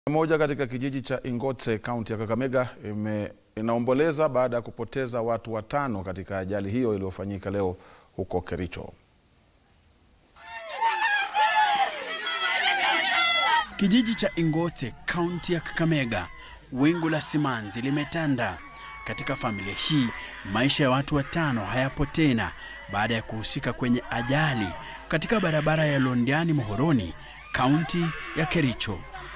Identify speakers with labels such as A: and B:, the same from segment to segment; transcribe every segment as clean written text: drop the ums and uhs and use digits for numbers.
A: Moja katika kijiji cha Ingote, kaunti ya Kakamega inaomboleza baada ya kupoteza watu 5 katika ajali hiyo iliyofanyika leo huko Kericho.
B: Kijiji cha Ingote, kaunti ya Kakamega, wingu la simanzi limetanda. Katika familia hii, maisha ya watu 5 hayapo tena baada ya kuhusika kwenye ajali katika barabara ya Londiani Muhoroni, kaunti ya Kericho.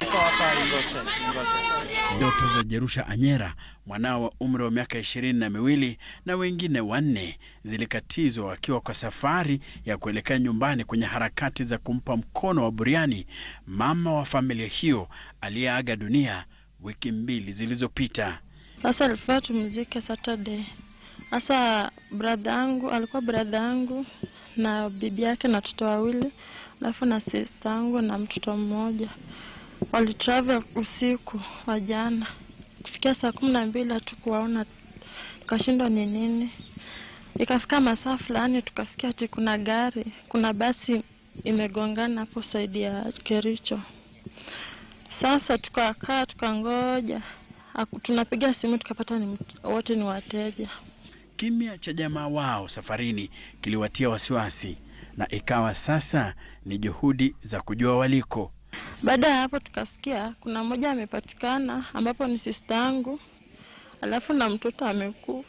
B: Ndoto za Jerusha Anyera, mwanao wa umri wa miaka 22 na wengine 4 zilikatizwa wakiwa kwa safari ya kuelekea nyumbani kwenye harakati za kumpa mkono wa buriani mama wa familia hiyo aliyeaga dunia wiki 2 zilizopita.
C: Sasa alifaa tumzike Saturday. Sasa alikuwa brother yangu na bibi yake na watoto 2, alafu na sister yangu na mtoto mmoja. Walitravel usiku wa jana. Kufikia saa 12 hatukuwaona, tukashindwa ni nini. Ikafika masaa fulani tukasikia ati kuna basi imegongana hapo saidi ya Kericho. Sasa tukakaa tukangoja. Tunapiga simu tukapata wote ni wateja.
B: Kimya cha jamaa wao safarini kiliwatia wasiwasi, na ikawa sasa ni juhudi za kujua waliko.
C: Baada ya hapo tukasikia kuna mmoja amepatikana ambapo ni sister yangu, alafu na mtoto amekufa.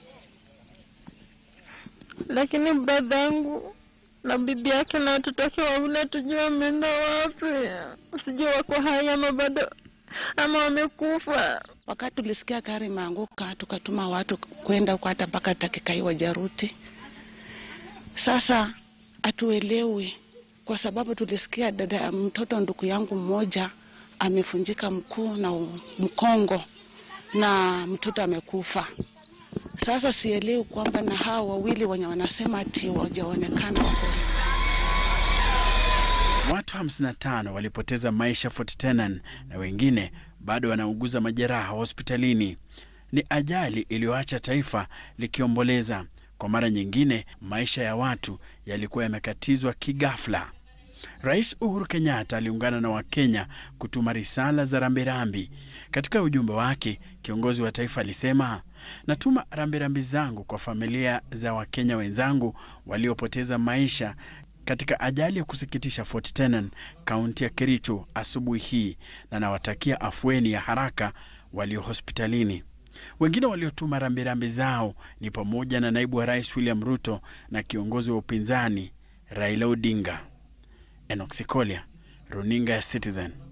C: Lakini brother yangu na bibi yake na watoto wake 2 tujue wameenda wapi. Sijui wako hai ama bado ama wamekufa.
D: Wakati tulisikia gari imeanguka, tukatuma watu kwenda huko hata mpaka Takikaiwa Jaruti. Sasa hatuelewi kwa sababu tulisikia mtoto ndugu yangu mmoja amefunjika mkuu na mkongo na mtoto amekufa. Sasa sielewi kwamba na hao 2 wenye wanasema ati hawajaonekana wako.
B: Watu 55 walipoteza maisha Fort Tenan na wengine bado wanauguza majeraha hospitalini. Ni ajali iliyoacha taifa likiomboleza. Kwa mara nyingine, maisha ya watu yalikuwa yamekatizwa kighafla. Rais Uhuru Kenyatta aliungana na Wakenya kutuma risala za rambirambi. Katika ujumbe wake, kiongozi wa taifa alisema, "Natuma rambirambi zangu kwa familia za Wakenya wenzangu waliopoteza maisha katika ajali ya kusikitisha Fort Tenan, kaunti ya Kericho asubuhi hii, na nawatakia afueni ya haraka walio hospitalini." Wengine waliotuma rambirambi zao ni pamoja na naibu wa rais William Ruto na kiongozi wa upinzani Raila Odinga. Enoch Sikolia, Runinga ya Citizen.